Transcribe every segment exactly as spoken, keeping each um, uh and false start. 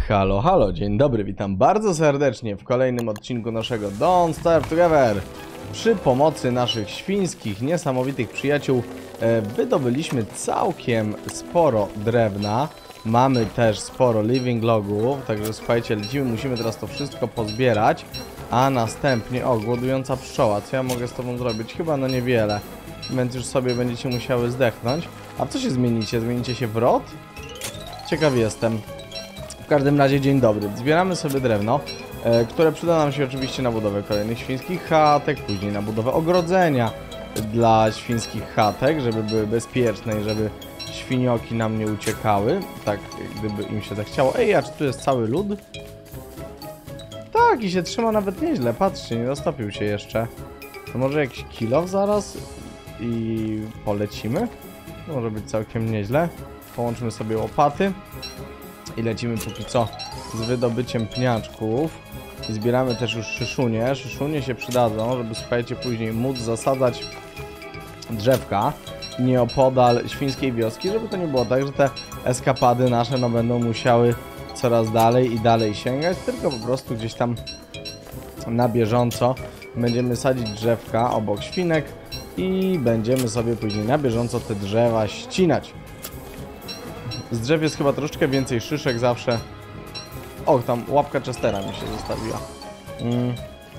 Halo, halo, dzień dobry, witam bardzo serdecznie w kolejnym odcinku naszego Don't Starve Together. Przy pomocy naszych świńskich, niesamowitych przyjaciół e, wydobyliśmy całkiem sporo drewna. Mamy też sporo living logów, także słuchajcie, lecimy, musimy teraz to wszystko pozbierać. A następnie, o, głodująca pszczoła, co ja mogę z tobą zrobić? Chyba no niewiele, więc już sobie będziecie musiały zdechnąć. A co się zmienicie? Zmienicie się w rod? Ciekaw jestem. W każdym razie dzień dobry. Zbieramy sobie drewno, e, które przyda nam się oczywiście na budowę kolejnych świńskich chatek, później na budowę ogrodzenia dla świńskich chatek, żeby były bezpieczne i żeby świnioki nam nie uciekały, tak gdyby im się zachciało. Ej, a czy tu jest cały lud? Tak, i się trzyma nawet nieźle, patrzcie, nie roztopił się jeszcze. To może jakiś kilof zaraz i polecimy? To może być całkiem nieźle. Połączymy sobie łopaty i lecimy póki co z wydobyciem pniaczków. I zbieramy też już szyszunie. Szyszunie się przydadzą, żeby, słuchajcie, później móc zasadzać drzewka nieopodal świńskiej wioski, żeby to nie było tak, że te eskapady nasze no będą musiały coraz dalej i dalej sięgać, tylko po prostu gdzieś tam na bieżąco będziemy sadzić drzewka obok świnek i będziemy sobie później na bieżąco te drzewa ścinać. Z drzew jest chyba troszeczkę więcej szyszek zawsze. O, tam łapka Chestera mi się zostawiła. Mm.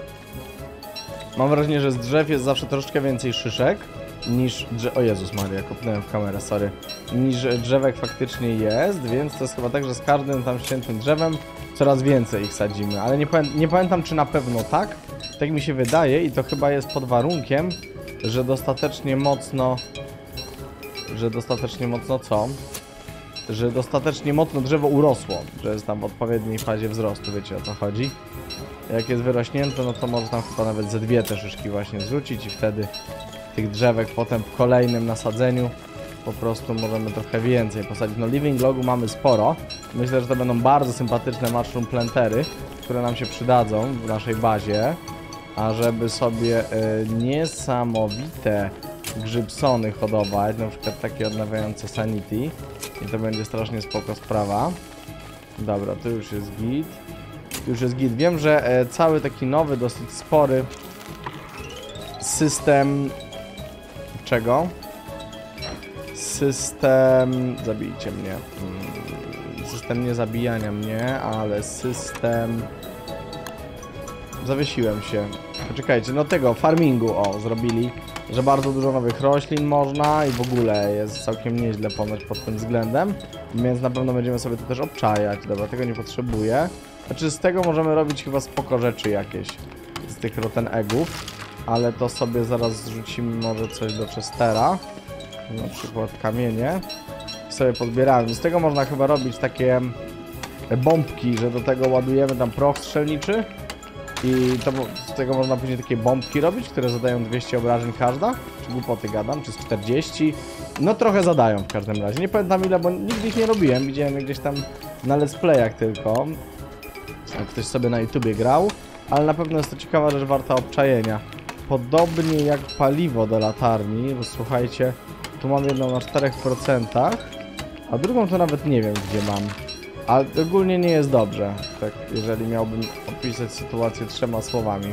Mam wrażenie, że z drzew jest zawsze troszeczkę więcej szyszek niż drzew... O Jezus Maria, kopnąłem w kamerę, sorry. Niż drzewek faktycznie jest, więc to jest chyba tak, że z każdym tam ściętym drzewem coraz więcej ich sadzimy. Ale nie, pamię nie pamiętam, czy na pewno tak. Tak mi się wydaje i to chyba jest pod warunkiem, że dostatecznie mocno... Że dostatecznie mocno co? Że dostatecznie mocno drzewo urosło, że jest tam w odpowiedniej fazie wzrostu, wiecie o co chodzi. Jak jest wyrośnięte, no to może tam chyba nawet ze dwie te szyszki właśnie zrzucić i wtedy tych drzewek potem w kolejnym nasadzeniu po prostu możemy trochę więcej posadzić. No living logu mamy sporo. Myślę, że to będą bardzo sympatyczne mushroom plantery, które nam się przydadzą w naszej bazie. A żeby sobie y, niesamowite grzybsony hodować, na przykład takie odnawiające sanity, i to będzie strasznie spoko sprawa. Dobra, to już jest git. Już jest git. Wiem, że e, cały taki nowy, dosyć spory system... Czego? System... Zabijcie mnie. Hmm. System nie zabijania mnie, ale system... Zawiesiłem się. Poczekajcie, no tego, farmingu, o, zrobili. Że bardzo dużo nowych roślin można i w ogóle jest całkiem nieźle ponoć pod tym względem. Więc na pewno będziemy sobie to też obczajać. Dobra, tego nie potrzebuję. Znaczy z tego możemy robić chyba spoko rzeczy jakieś. Z tych rotten eggów. Ale to sobie zaraz zrzucimy może coś do Chestera. Na przykład kamienie. I sobie pozbieramy. Z tego można chyba robić takie bombki, że do tego ładujemy tam proch strzelniczy. I to, z tego można później takie bombki robić, które zadają dwieście obrażeń każda. Czy głupoty gadam, czy z czterdzieści. No trochę zadają w każdym razie. Nie pamiętam ile, bo nigdy ich nie robiłem. Widziałem je gdzieś tam na let's playach tylko. Jak ktoś sobie na YouTubie grał. Ale na pewno jest to ciekawa rzecz warta obczajenia. Podobnie jak paliwo do latarni. Bo słuchajcie, tu mam jedną na czterech procentach. A drugą to nawet nie wiem gdzie mam. Ale ogólnie nie jest dobrze, tak, jeżeli miałbym opisać sytuację trzema słowami.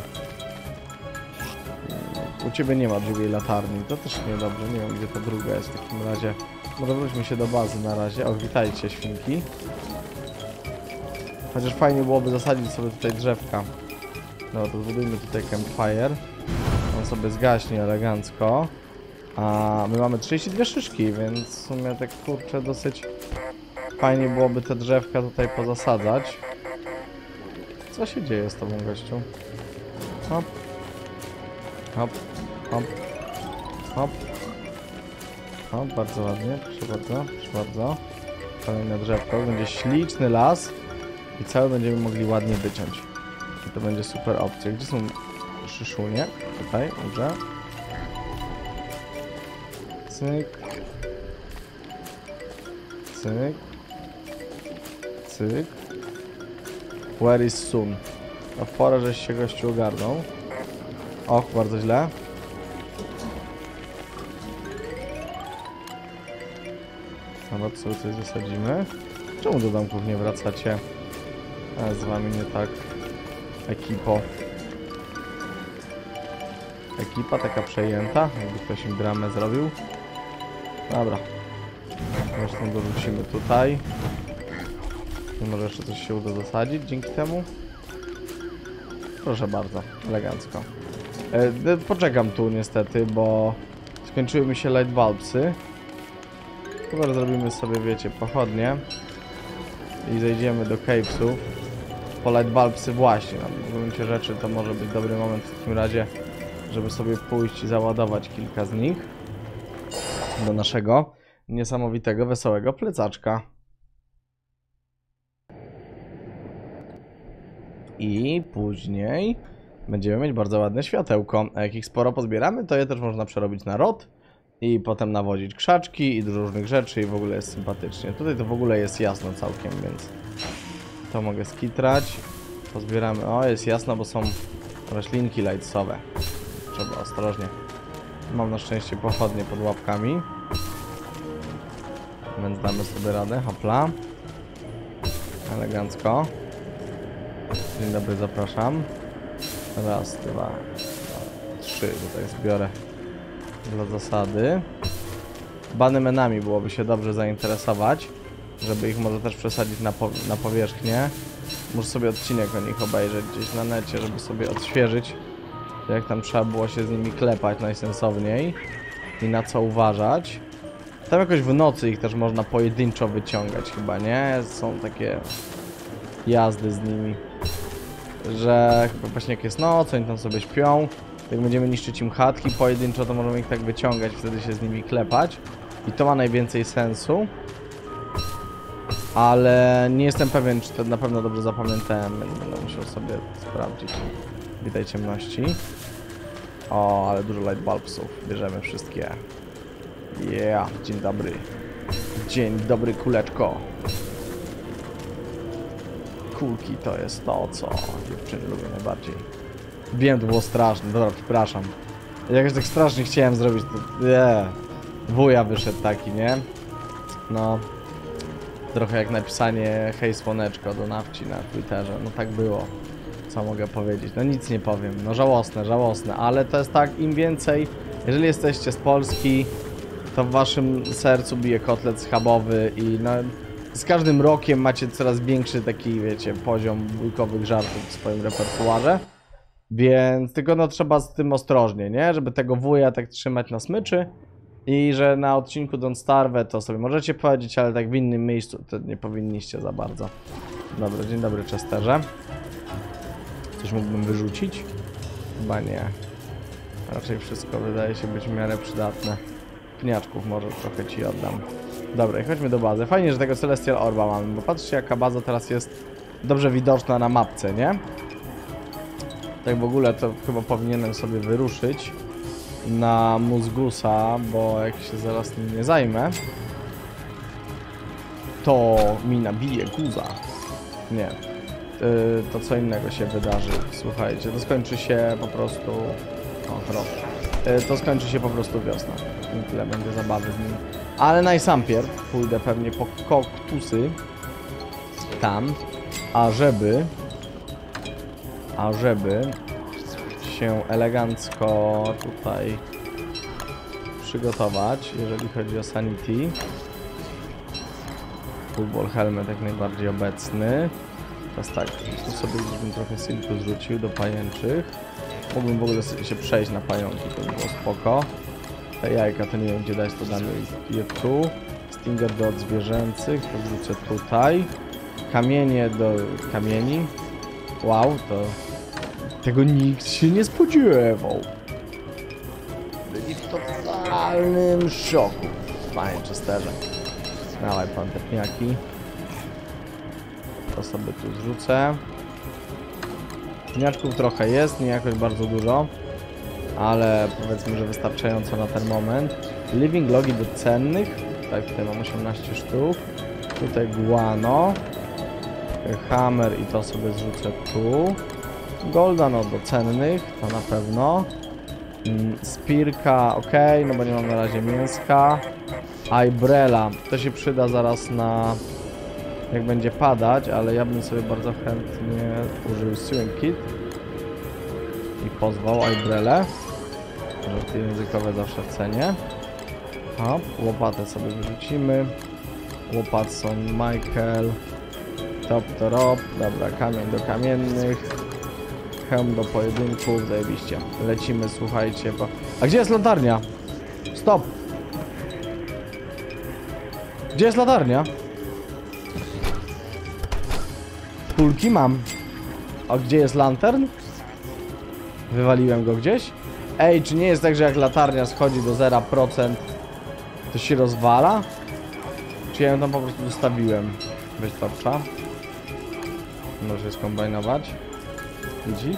U ciebie nie ma drugiej latarni, to też niedobrze, nie wiem gdzie ta druga jest w takim razie. Może wróćmy się do bazy na razie. O, witajcie świnki. Chociaż fajnie byłoby zasadzić sobie tutaj drzewka. No to zbudujmy tutaj campfire. On sobie zgaśnie elegancko. A my mamy trzydzieści dwie szyszki, więc w sumie tak kurczę dosyć... Fajnie byłoby te drzewka tutaj pozasadzać. Co się dzieje z tobą, gościu? Hop. Hop. Hop. Hop. Hop, bardzo ładnie. Proszę bardzo, proszę bardzo. Kolejne drzewko. Będzie śliczny las. I cały będziemy mogli ładnie wyciąć. I to będzie super opcja. Gdzie są szyszunie? Tutaj, dobrze. Cyk. Cyk. Cyk. Where is soon? No w porę, żeś się gościu ogarnął. Och, bardzo źle. Dobra, sobie coś zasadzimy. Czemu do domków nie wracacie? A z wami nie tak. Ekipo. Ekipa taka przejęta, jakby ktoś im dramę zrobił. Dobra. Zresztą dorzucimy tutaj. I może jeszcze coś się uda zasadzić dzięki temu. Proszę bardzo, elegancko. E, poczekam tu niestety, bo skończyły mi się light bulbsy. Chyba, że zrobimy sobie, wiecie, pochodnie. I zejdziemy do cavesów. Po light bulbsy właśnie, no, w gruncie rzeczy to może być dobry moment w takim razie, żeby sobie pójść i załadować kilka z nich do naszego niesamowitego, wesołego plecaczka. I później będziemy mieć bardzo ładne światełko. A jak ich sporo pozbieramy, to je też można przerobić na rod i potem nawozić krzaczki i dużo różnych rzeczy i w ogóle jest sympatycznie. Tutaj to w ogóle jest jasno całkiem, więc to mogę skitrać. Pozbieramy. O, jest jasno, bo są roślinki lightsowe. Trzeba ostrożnie. Mam na szczęście pochodnie pod łapkami, więc damy sobie radę. Hopla. Elegancko. Dzień dobry, zapraszam. Raz, dwa, trzy. Tutaj zbiorę dla zasady. Banemenami byłoby się dobrze zainteresować, żeby ich może też przesadzić na, po na powierzchnię. Muszę sobie odcinek o nich obejrzeć gdzieś na necie, żeby sobie odświeżyć, jak tam trzeba było się z nimi klepać najsensowniej i na co uważać. Tam jakoś w nocy ich też można pojedynczo wyciągać chyba, nie? Są takie jazdy z nimi, że właśnie jak jest noc, oni tam sobie śpią, jak będziemy niszczyć im chatki pojedynczo, to możemy ich tak wyciągać, wtedy się z nimi klepać i to ma najwięcej sensu. Ale nie jestem pewien, czy to na pewno dobrze zapamiętałem, będę musiał sobie sprawdzić. Witaj ciemności. O, ale dużo light bulbsów, bierzemy wszystkie. Yeah, dzień dobry. Dzień dobry, kuleczko. Kulki to jest to, co dziewczyny lubią najbardziej. Wiem, to było straszne, dobra, przepraszam. Jakoś tak strasznie chciałem zrobić to. Yeah. Wuja wyszedł taki, nie? No. Trochę jak napisanie hej słoneczko do nawci na Twitterze. No tak było. Co mogę powiedzieć? No nic nie powiem. No żałosne, żałosne. Ale to jest tak, im więcej... Jeżeli jesteście z Polski, to w waszym sercu bije kotlet schabowy i no... Z każdym rokiem macie coraz większy taki, wiecie, poziom bójkowych żartów w swoim repertuarze. Więc tylko no trzeba z tym ostrożnie, nie? Żeby tego wuja tak trzymać na smyczy. I że na odcinku Don't Starve to sobie możecie powiedzieć, ale tak w innym miejscu to nie powinniście za bardzo. Dobra, dzień dobry, Chesterze. Coś mógłbym wyrzucić? Chyba nie. Raczej wszystko wydaje się być w miarę przydatne. Pniaczków może trochę ci oddam. Dobra, i chodźmy do bazy. Fajnie, że tego Celestial Orba mamy, bo patrzcie jaka baza teraz jest dobrze widoczna na mapce, nie? Tak w ogóle to chyba powinienem sobie wyruszyć na Mózgusa, bo jak się zaraz nim nie zajmę, to mi nabije guza. Nie. Yy, to co innego się wydarzy. Słuchajcie, to skończy się po prostu... O, rok. Yy, to skończy się po prostu wiosna. I tyle będzie zabawy z nim. Ale najsampierw pójdę pewnie po koktusy tam, ażeby ażeby się elegancko tutaj przygotować, jeżeli chodzi o sanity. Football helmet jak najbardziej obecny. Teraz tak, tu sobie bym trochę silku zrzucił do pajęczych. Mógłbym w ogóle sobie się przejść na pająki, to by było spoko. Te jajka to nie wiem gdzie dać, to damy je tu. Stinger do zwierzęcych, to wrzucę tutaj. Kamienie do kamieni. Wow, to... Tego nikt się nie spodziewał. Byli w totalnym szoku. Panie Chesterze. Dawaj pan te pniaki. To sobie tu zrzucę. Pniaczków trochę jest, nie jakoś bardzo dużo. Ale powiedzmy, że wystarczająco na ten moment. Living logi do cennych. Tak, tutaj mam osiemnaście sztuk. Tutaj guano. Hammer i to sobie zrzucę tu. Golda no do cennych, to na pewno. Spirka, ok, no bo nie mam na razie mięska. Ibrella, to się przyda zaraz na jak będzie padać, ale ja bym sobie bardzo chętnie użył Swing Kit i pozwał Ibrele. Żarty językowe zawsze w cenie. O, łopatę sobie wyrzucimy. Łopatson, Michael. Top to Rob. Dobra, kamień do kamiennych. Hełm do pojedynków. Zajebiście. Lecimy, słuchajcie. Bo... A gdzie jest latarnia? Stop! Gdzie jest latarnia? Kulki mam. A gdzie jest lantern? Wywaliłem go gdzieś? Ej, czy nie jest tak, że jak latarnia schodzi do zera procent, to się rozwala? Czy ja ją tam po prostu zostawiłem? Weź torcza. Może je skombinować. Widzi?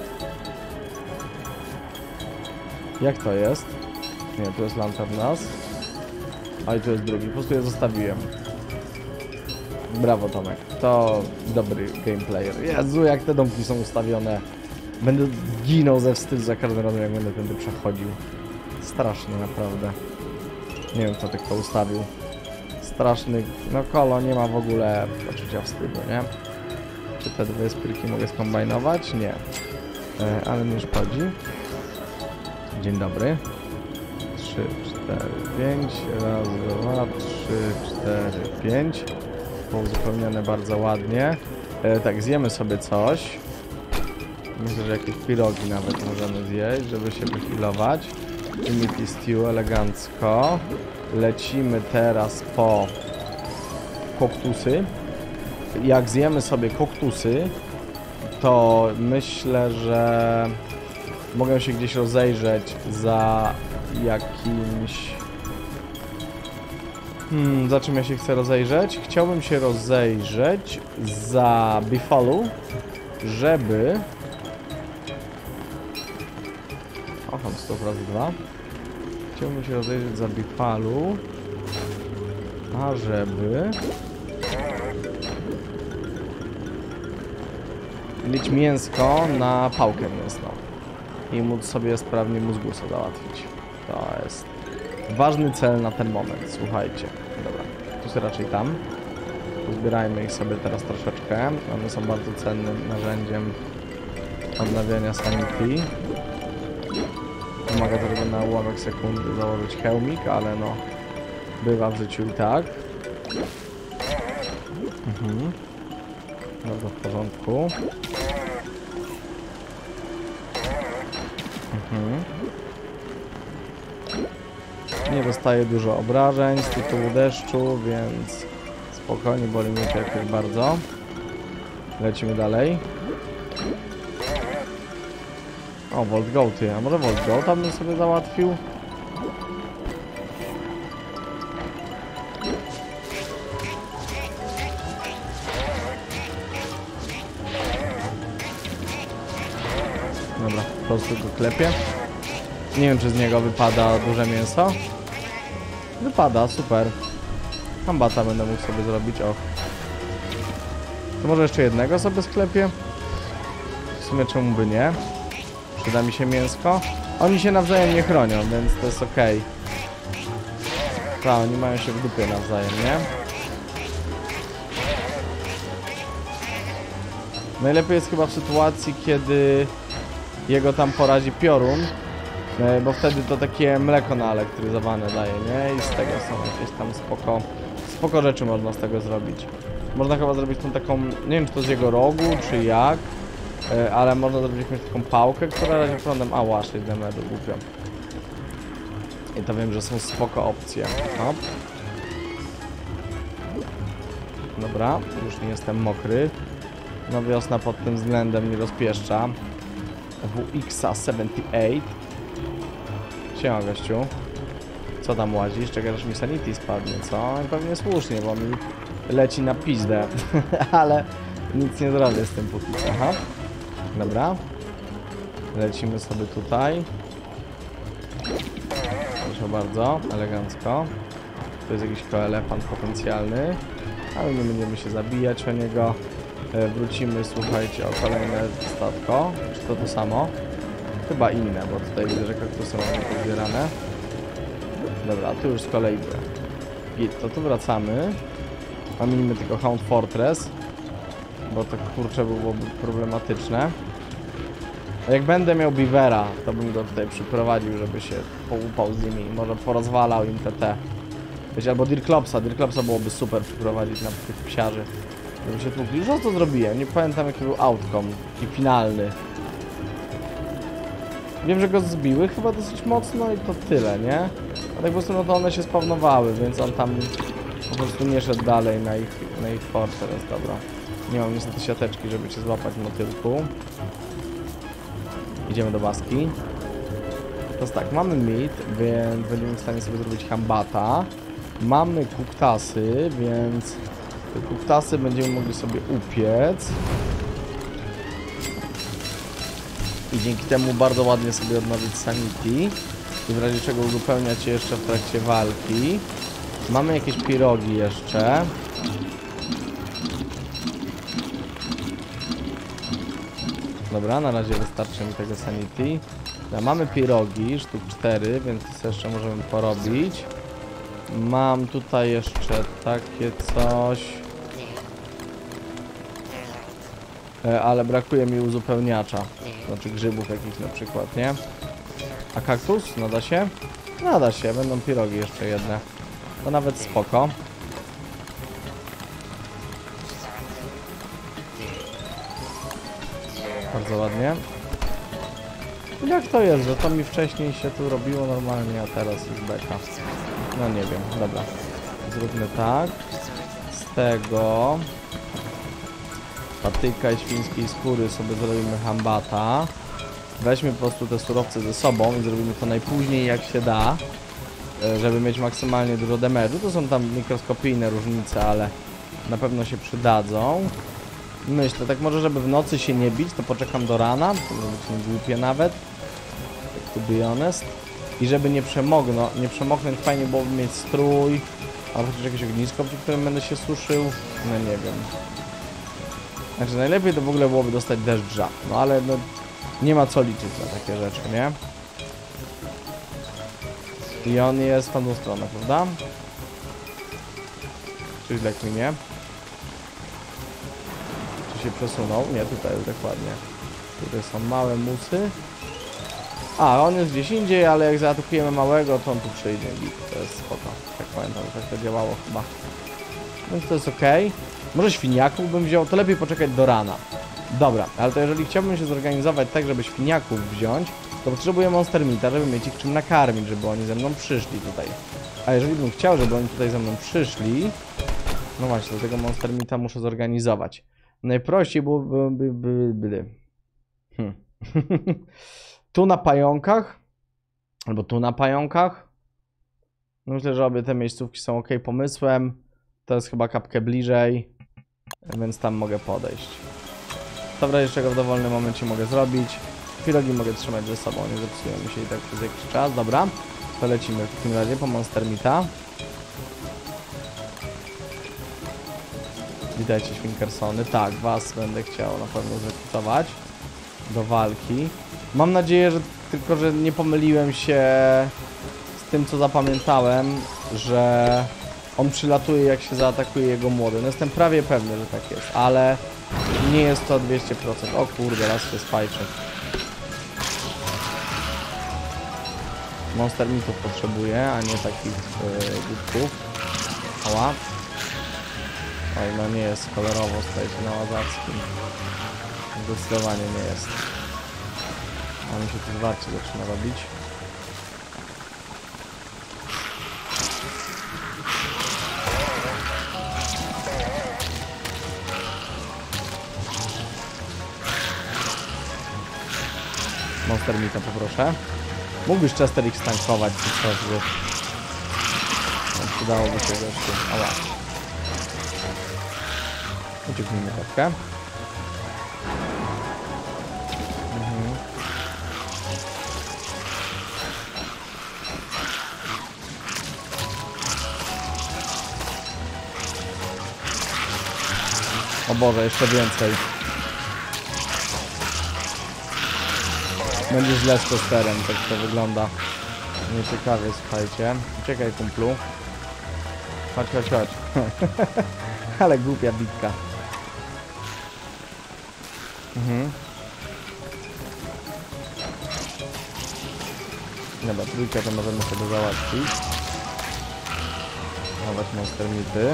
Jak to jest? Nie, tu jest lantern nas. A i tu jest drugi. Po prostu je zostawiłem. Brawo, Tomek. To dobry gameplayer. Jezu, jak te domki są ustawione. Będę ginął ze wstydu za każdym razem, jak będę tędy przechodził. Strasznie, naprawdę. Nie wiem, kto tych to ustawił. Straszny... No kolo nie ma w ogóle poczucia wstydu, nie? Czy te dwie spyrki mogę skombinować? Nie. E, ale nie szkodzi. Dzień dobry. trzy, cztery, pięć. Raz, dwa, trzy, cztery, pięć. Uzupełnione bardzo ładnie. E, tak, zjemy sobie coś. Myślę, że jakieś pirogi nawet możemy zjeść, żeby się wyhealować. Imity Stew elegancko. Lecimy teraz po koktusy. Jak zjemy sobie koktusy, to myślę, że mogę się gdzieś rozejrzeć za jakimś... Hmm, za czym ja się chcę rozejrzeć? Chciałbym się rozejrzeć za Buffalo, żeby... O, tam sto razy dwa. Chciałbym się rozejrzeć za Buffalo, a żeby... mieć mięsko na pałkę mięsną i móc sobie sprawnie mózgusa załatwić. To jest ważny cel na ten moment, słuchajcie. Dobra, tu jest raczej tam. Zbierajmy ich sobie teraz troszeczkę. One są bardzo cennym narzędziem odnawiania sanity. Pomaga to tylko na ułamek sekundy założyć hełmik, ale no bywa w życiu i tak. Mhm. Bardzo w porządku. Mhm. Nie dostaję dużo obrażeń z tytułu deszczu, więc spokojnie, boli mnie to jakoś bardzo. Lecimy dalej. O, Volt Goaty, a może Volt Goata bym sobie załatwił? Dobra, po prostu go klepię. Nie wiem, czy z niego wypada duże mięso. Wypada, super. Hambata będę mógł sobie zrobić, och. To może jeszcze jednego sobie sklepię? W sumie czemu by nie? Przyda mi się mięsko. Oni się nawzajem nie chronią, więc to jest ok. Tak, oni mają się w dupie nawzajem, nie? Najlepiej jest chyba w sytuacji, kiedy jego tam porazi piorun, bo wtedy to takie mleko naelektryzowane daje, nie? I z tego są jakieś tam spoko, spoko rzeczy można z tego zrobić. Można chyba zrobić tą taką, nie wiem, czy to z jego rogu, czy jak, ale można zrobić jakąś taką pałkę, która razie prądem, a właśnie, demedu, głupio. I to wiem, że są spoko opcje. Hop. Dobra, już nie jestem mokry. No wiosna pod tym względem nie rozpieszcza. W X A siedemdziesiąt osiem. Siema, gościu. Co tam łazisz? Czekaj, aż mi sanity spadnie, co? Pewnie słusznie, bo mi leci na pizdę. Ale nic nie zrobię z tym póki co. Aha. Dobra. Lecimy sobie tutaj. Proszę bardzo, elegancko. To jest jakiś koelefant potencjalny. Ale my będziemy się zabijać o niego. Wrócimy, słuchajcie, o kolejne statko. Czy to to samo? Chyba inne, bo tutaj widzę, że kaktusy mamy pozbierane. Dobra, tu już z kolei git, to tu wracamy. Ominimy tylko Hound Fortress, bo to kurczę byłoby problematyczne. A jak będę miał Beavera, to bym go tutaj przyprowadził, żeby się połupał z nimi, może porozwalał im T T. Wiecie, albo Dirklopsa, Dirklopsa byłoby super przyprowadzić na tych psiarzy, żeby się tłukli. Już raz to zrobiłem, nie pamiętam jaki był outcome, taki finalny. Wiem, że go zbiły chyba dosyć mocno i to tyle, nie? A tak po prostu no to one się spawnowały, więc on tam po prostu nie szedł dalej na ich, na ich fortress, dobra. Nie mam niestety siateczki, żeby cię złapać motylku. Idziemy do baski. Teraz tak, mamy meat, więc będziemy w stanie sobie zrobić hambata. Mamy kuktasy, więc te kuktasy będziemy mogli sobie upiec. I dzięki temu bardzo ładnie sobie odnowić sanity. I w razie czego uzupełniać je jeszcze w trakcie walki. Mamy jakieś pirogi jeszcze. Dobra, na razie wystarczy mi tego sanity. Ja, mamy pirogi, sztuk cztery, więc to jeszcze możemy porobić. Mam tutaj jeszcze takie coś. E, ale brakuje mi uzupełniacza. Znaczy grzybów jakichś na przykład, nie? A kaktus? Nada się? Nada się, będą pirogi jeszcze jedne. To nawet spoko. Bardzo ładnie. Jak to jest, że to mi wcześniej się tu robiło normalnie, a teraz jest beka? No nie wiem, dobra. Zróbmy tak. Z tego patyka i świńskiej skóry sobie zrobimy hambata. Weźmy po prostu te surowce ze sobą i zrobimy to najpóźniej jak się da, żeby mieć maksymalnie dużo damage'u. To są tam mikroskopijne różnice, ale na pewno się przydadzą. Myślę, tak może żeby w nocy się nie bić, to poczekam do rana, to może być nie głupie nawet, to be honest. I żeby nie przemogno, nie przemoknąć, fajnie byłoby mieć strój, albo chociaż jakieś ognisko, przy którym będę się suszył, no nie wiem. Znaczy najlepiej to w ogóle byłoby dostać deszcza, no ale no nie ma co liczyć na takie rzeczy, nie? I on jest w tamtą stronę, prawda? Czy źle kminie? Się przesunął. Nie, tutaj jest dokładnie. Tutaj są małe musy. A, on jest gdzieś indziej, ale jak zaatakujemy małego, to on tu przyjdzie i to jest spoko. Tak pamiętam, tak to działało chyba. Więc to jest ok. Może świniaków bym wziął, to lepiej poczekać do rana. Dobra, ale to jeżeli chciałbym się zorganizować tak, żeby świniaków wziąć, to potrzebuję Monster Meata, żeby mieć ich czym nakarmić, żeby oni ze mną przyszli tutaj. A jeżeli bym chciał, żeby oni tutaj ze mną przyszli, no właśnie, do tego Monster Meata muszę zorganizować. Najprościej byłoby by, by, by, by. Hmm. Tu na pająkach albo tu na pająkach. Myślę, że obie te miejscówki są ok pomysłem. To jest chyba kapkę bliżej, więc tam mogę podejść. To w razie czego w dowolnym momencie mogę zrobić. Pirogi mogę trzymać ze sobą, nie zepsują mi się i tak przez jakiś czas. Dobra, to lecimy w takim razie po Monster Meata. Witajcie, Świnkersony. Tak, was będę chciał na pewno zrekrutować do walki. Mam nadzieję, że tylko, że nie pomyliłem się z tym, co zapamiętałem, że on przylatuje, jak się zaatakuje jego młody. No jestem prawie pewny, że tak jest, ale nie jest to dwieście procent. O kurde, raz się spajczy. Monster Meatów potrzebuję, a nie takich yy, głupków. Oła. Oj, no nie jest kolorowo, staje się na łazackim. Zdecydowanie nie jest. A mi się tu zwarcie zaczyna robić. Monster Meata poproszę. Mógłbyś Chester ich stankować, czy coś, że... Przydałoby się gościu. Ała. Ucieknijmy troszkę. Mhm. O Boże, jeszcze więcej. Będzie źle z Chesterem, tak to wygląda. Nieciekawie, słuchajcie. Uciekaj, kumplu. Chodź, chodź, chodź. Ale głupia bitka. Mhm. Dobra, trójkę to możemy sobie załatwić. Dawać monster mity.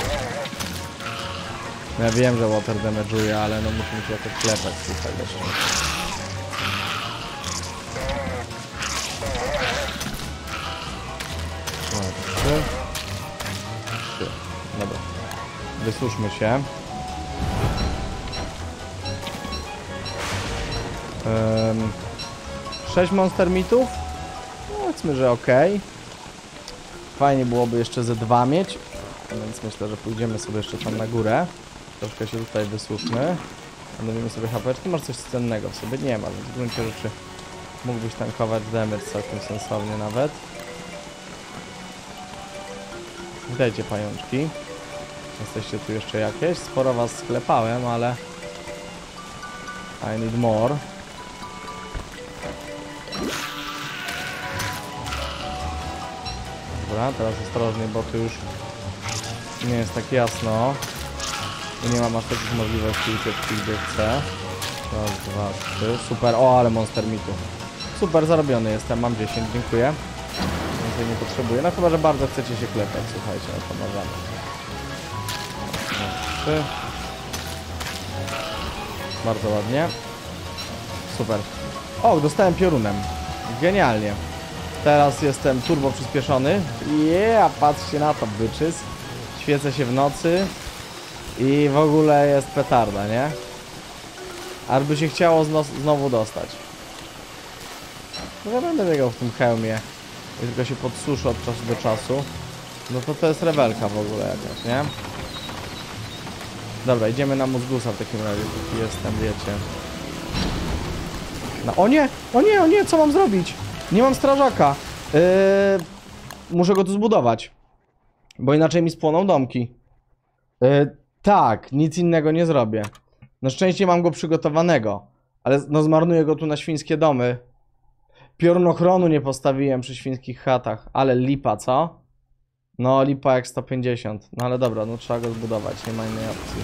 No ja wiem, że water damage'uje, ale no musimy się jakoś klepać tutaj jeszcze. No, trzy. Trzy. Dobra. Wysuszmy się. Um, sześć monster mitów. Powiedzmy, że ok. Fajnie byłoby jeszcze ze dwa mieć. Więc myślę, że pójdziemy sobie jeszcze tam na górę. Troszkę się tutaj wysuszmy. Odnowimy sobie hapeczki. Masz coś cennego w sobie? Nie ma, więc w gruncie rzeczy mógłbyś tankować damage całkiem sensownie nawet. Witajcie, pajączki. Jesteście tu jeszcze jakieś? Sporo was sklepałem, ale I need more. Dobra, teraz ostrożnie, bo tu już nie jest tak jasno i nie mam aż takich możliwości ucieczki, gdzie chcę. Raz, dwa, trzy. Super. O, ale monster mitu. Super, zarobiony jestem. Mam dziesięć, dziękuję. Więcej nie potrzebuję. No chyba, że bardzo chcecie się klepać. Słuchajcie, no to możemy. Trzy. Bardzo ładnie. Super. O, dostałem piorunem. Genialnie. Teraz jestem turbo przyspieszony. Yeah, patrzcie na to, byczys. Świecę się w nocy. I w ogóle jest petarda, nie? Aż by się chciało znowu dostać. No ja będę biegał w tym hełmie. I tylko się podsuszę od czasu do czasu. No to to jest rewelka w ogóle jakaś, nie? Dobra, idziemy na mózgusa w takim razie, póki jestem, wiecie. No, o nie! O nie, o nie, co mam zrobić? Nie mam strażaka. Yy, muszę go tu zbudować. Bo inaczej mi spłoną domki. Yy, tak, nic innego nie zrobię. Na szczęście mam go przygotowanego. Ale no zmarnuję go tu na świńskie domy. Piorunochronu nie postawiłem przy świńskich chatach. Ale lipa, co? No lipa jak sto pięćdziesiąt. No ale dobra, no trzeba go zbudować. Nie ma innej opcji.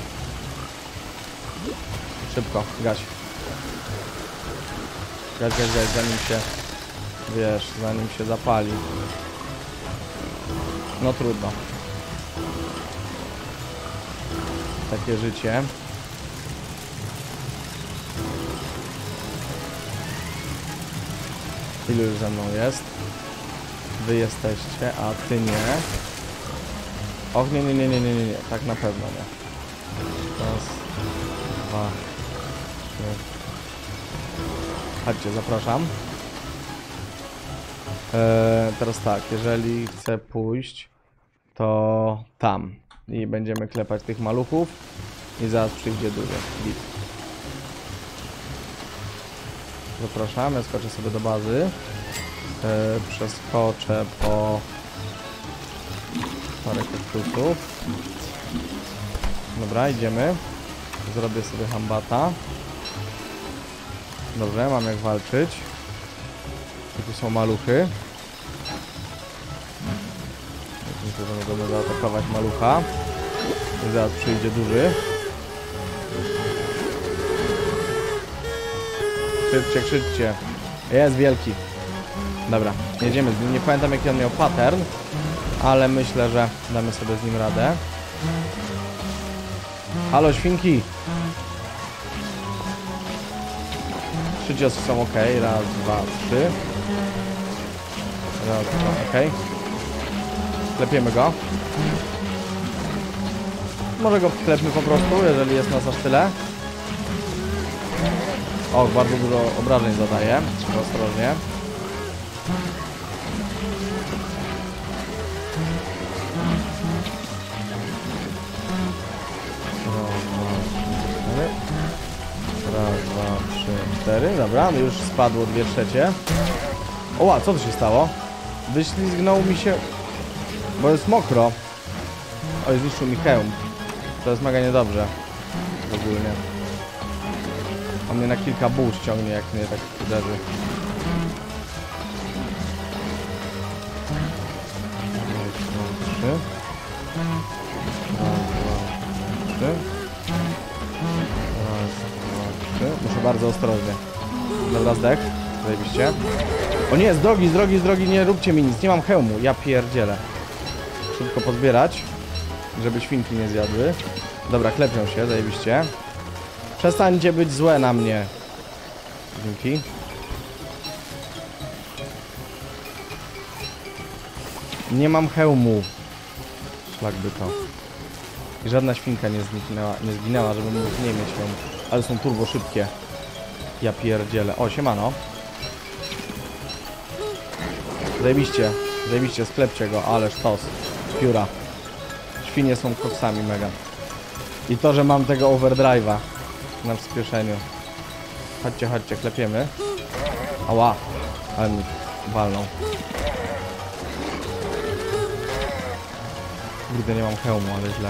Szybko, gaś. Gaś, gaś, gaś, zanim się... Wiesz, zanim się zapali. No trudno. Takie życie. Ilu już ze mną jest? Wy jesteście, a ty nie. Och, nie, nie, nie, nie, nie, nie, nie. Tak na pewno nie. Raz, dwa, trzy. Chodźcie, zapraszam. Eee, teraz tak, jeżeli chcę pójść, to tam. I będziemy klepać tych maluchów. I zaraz przyjdzie duży. Git. Zapraszamy, skoczę sobie do bazy. Eee, przeskoczę po parę kaktusów. Dobra, idziemy. Zrobię sobie hambata. Dobrze, mam jak walczyć. I tu są maluchy. Myślę, że możemy zaatakować malucha. I zaraz przyjdzie duży. Krzyczcie, krzyczcie. Jest wielki. Dobra, jedziemy z nim. Nie pamiętam jaki on miał pattern, ale myślę, że damy sobie z nim radę. Halo, świnki! Trzy ciosy są ok. Raz, dwa, trzy. Raz, dwa, ok. Klepiemy go. Może go klepmy po prostu, jeżeli jest nas aż tyle. O, bardzo dużo obrażeń zadaje. Trzeba ostrożnie. Raz, dwa, trzy, cztery. Dobra, no już spadło dwie trzecie. Oła, co tu się stało? Wyślizgnął mi się... Bo jest mokro. Oj, zniszczył mi hełm. To jest mega niedobrze. Ogólnie. On mnie na kilka buł ściągnie, jak mnie tak uderzy. Trzy. Raz, dwa, Muszę bardzo ostrożnie. Dobra, zdech. Zajebiście. O nie, z drogi, z drogi, z drogi, nie róbcie mi nic. Nie mam hełmu, ja pierdzielę. Szybko pozbierać, żeby świnki nie zjadły. Dobra, klepią się, zajebiście. Przestańcie być złe na mnie. Dzięki. Nie mam hełmu. Szlak by to. I żadna świnka nie zniknęła, nie zginęła, żeby mógł nie mieć hełmu. Ale są turbo szybkie. Ja pierdzielę. O, siemano. Zajebiście. Zajebiście, sklepcie go, ale sztos. Pióra. Świnie są koksami mega. I to, że mam tego overdrive'a na przyspieszeniu. Chodźcie, chodźcie, klepiemy. Ała. Ale mi walną. Kurde, nie mam hełmu, ale źle.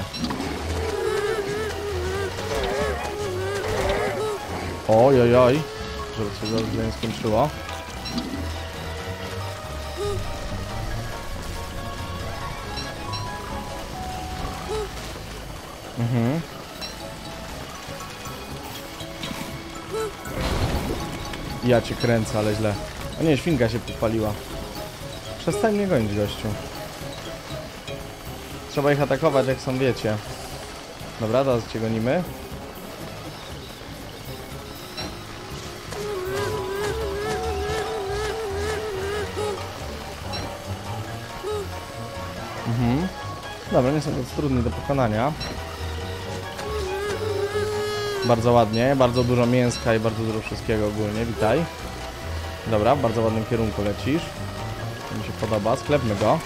Oj, oj, oj. Żeby się to nie skończyło. Mhm. Ja cię kręcę, ale źle. O nie, świnka się podpaliła. Przestań mnie gonić, gościu. Trzeba ich atakować, jak są, wiecie. Dobra, teraz cię gonimy. Mhm. Dobra, nie są to trudne do pokonania. Bardzo ładnie, bardzo dużo mięska i bardzo dużo wszystkiego ogólnie, witaj. Dobra, w bardzo ładnym kierunku lecisz. To mi się podoba, sklepmy go.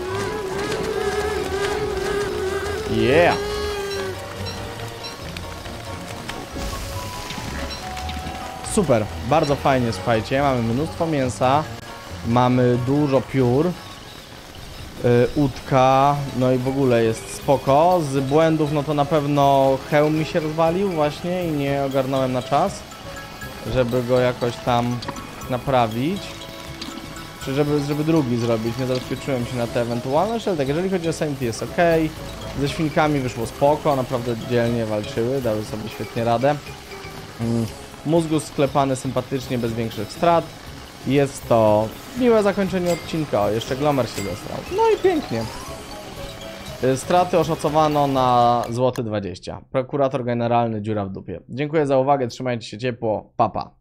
Yeah! Super, bardzo fajnie, słuchajcie, mamy mnóstwo mięsa, mamy dużo piór, yy, łódka, no i w ogóle jest spoko. Z błędów, no to na pewno hełm mi się rozwalił właśnie i nie ogarnąłem na czas, żeby go jakoś tam naprawić. Czy żeby, żeby drugi zrobić, nie zabezpieczyłem się na te ewentualności, ale tak, jeżeli chodzi o Sanity jest ok. Ze świnkami wyszło spoko, naprawdę dzielnie walczyły, dały sobie świetnie radę. Mm. Mózgus sklepany sympatycznie, bez większych strat. Jest to miłe zakończenie odcinka. O, jeszcze Glomer się zestrał. No i pięknie. Straty oszacowano na złoty dwadzieścia. Prokurator generalny, dziura w dupie. Dziękuję za uwagę, trzymajcie się ciepło, pa pa.